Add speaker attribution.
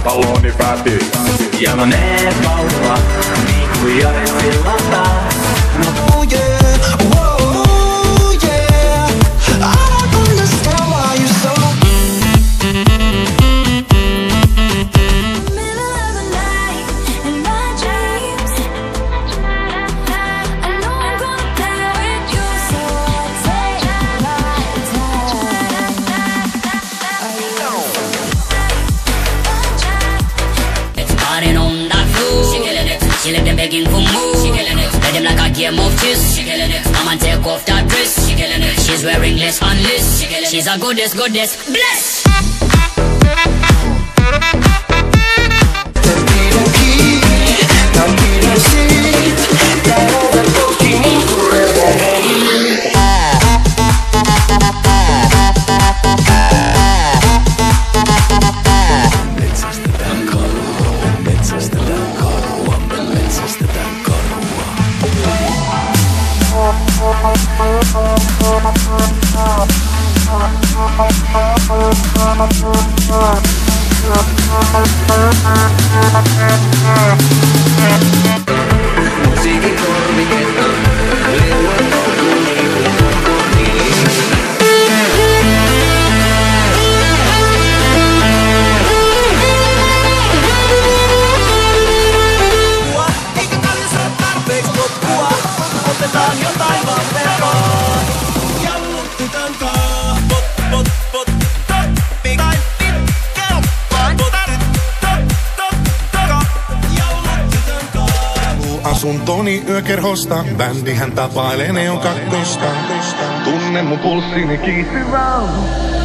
Speaker 1: palloni päätyy. Ja no ne paukua, niin kuin Jaresilla taas.
Speaker 2: Oh yeah, whoa, yeah. I don't understand why you're so.
Speaker 3: Middle of the night in my dreams. I know I'm gonna play with you, so I take my time.
Speaker 4: It's partying on that floor. She killing it. She left them begging for more. She killing it. Let them like a game of chess. She killing it. Come and take off that dress. She killing it. She's wearing less and less. She killing it. She's a goddess, bless.
Speaker 2: Musiikin korviketta, leuat kotiin. Eikä tällaisella tarpeeksi loppua, otetaan jotain vaan verran. Jallutti kantaa, pot, toppi, tai kelpaa, jallutti kantaa.
Speaker 5: Asuntoni yökerhosta, bändihän tapailee neon kakkosta. Tunne mun pulssini kiihtyvää.